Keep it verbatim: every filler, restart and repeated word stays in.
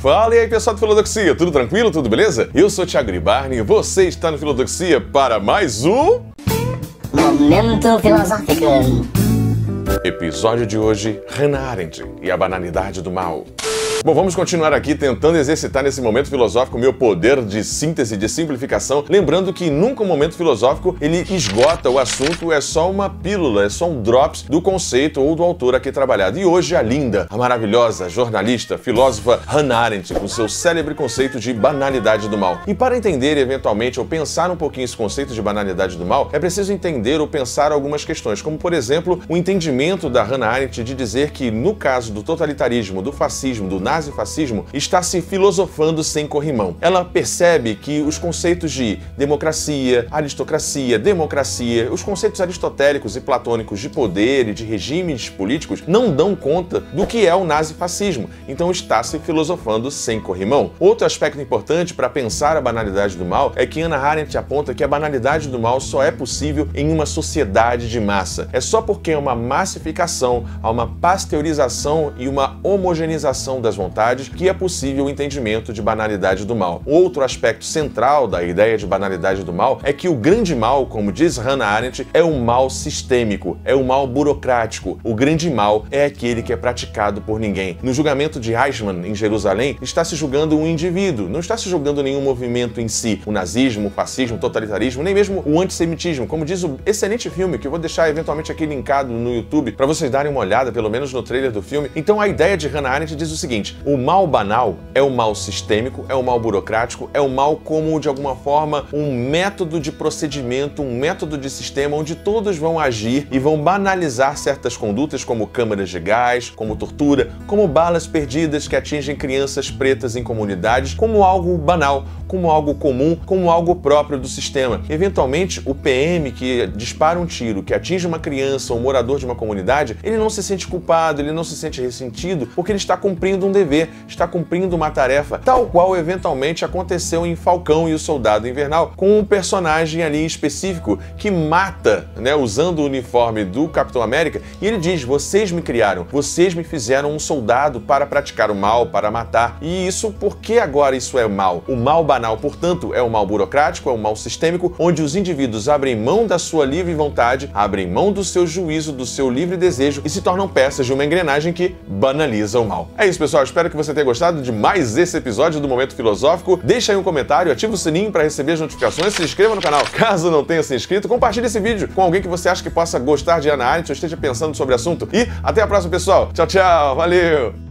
Fala e aí pessoal do Filodoxia, tudo tranquilo? Tudo beleza? Eu sou Thiago Gribarni e você está no Filodoxia para mais um... Momento Filosófico. Episódio de hoje, Hannah Arendt e a banalidade do mal. Bom, vamos continuar aqui tentando exercitar nesse momento filosófico o meu poder de síntese, de simplificação, lembrando que nunca um momento filosófico ele esgota o assunto, é só uma pílula, é só um drops do conceito ou do autor aqui trabalhado. E hoje a linda, a maravilhosa jornalista, filósofa Hannah Arendt, com seu célebre conceito de banalidade do mal. E para entender eventualmente ou pensar um pouquinho esse conceito de banalidade do mal, é preciso entender ou pensar algumas questões, como por exemplo, o entendimento da Hannah Arendt de dizer que no caso do totalitarismo, do fascismo, do nazifascismo, está se filosofando sem corrimão. Ela percebe que os conceitos de democracia, aristocracia, democracia, os conceitos aristotélicos e platônicos de poder e de regimes políticos não dão conta do que é o nazifascismo. Então está se filosofando sem corrimão. Outro aspecto importante para pensar a banalidade do mal é que Hannah Arendt aponta que a banalidade do mal só é possível em uma sociedade de massa. É só porque há uma massificação, há uma pasteurização e uma homogeneização das vontades que é possível o entendimento de banalidade do mal. Outro aspecto central da ideia de banalidade do mal é que o grande mal, como diz Hannah Arendt, é um mal sistêmico, é um mal burocrático. O grande mal é aquele que é praticado por ninguém. No julgamento de Eichmann, em Jerusalém, está se julgando um indivíduo, não está se julgando nenhum movimento em si. O nazismo, o fascismo, o totalitarismo, nem mesmo o antissemitismo, como diz o excelente filme, que eu vou deixar eventualmente aqui linkado no YouTube para vocês darem uma olhada, pelo menos no trailer do filme. Então a ideia de Hannah Arendt diz o seguinte: o mal banal é o mal sistêmico, é o mal burocrático, é o mal como, de alguma forma, um método de procedimento, um método de sistema onde todos vão agir e vão banalizar certas condutas como câmaras de gás, como tortura, como balas perdidas que atingem crianças pretas em comunidades, como algo banal, como algo comum, como algo próprio do sistema. Eventualmente, o P M que dispara um tiro, que atinge uma criança ou um morador de uma comunidade, ele não se sente culpado, ele não se sente ressentido, porque ele está cumprindo um dever, está cumprindo uma tarefa, tal qual eventualmente aconteceu em Falcão e o Soldado Invernal, com um personagem ali específico que mata, né, usando o uniforme do Capitão América, e ele diz: vocês me criaram, vocês me fizeram um soldado para praticar o mal, para matar. E isso, por que agora isso é mal? O mal banal, portanto, é o mal burocrático, é o mal sistêmico, onde os indivíduos abrem mão da sua livre vontade, abrem mão do seu juízo, do seu livre desejo e se tornam peças de uma engrenagem que banaliza o mal. É isso, pessoal. Espero que você tenha gostado de mais esse episódio do Momento Filosófico. Deixa aí um comentário, ativa o sininho para receber as notificações, se inscreva no canal caso não tenha se inscrito, compartilhe esse vídeo com alguém que você acha que possa gostar de Hannah Arendt ou esteja pensando sobre o assunto. E até a próxima, pessoal. Tchau, tchau. Valeu!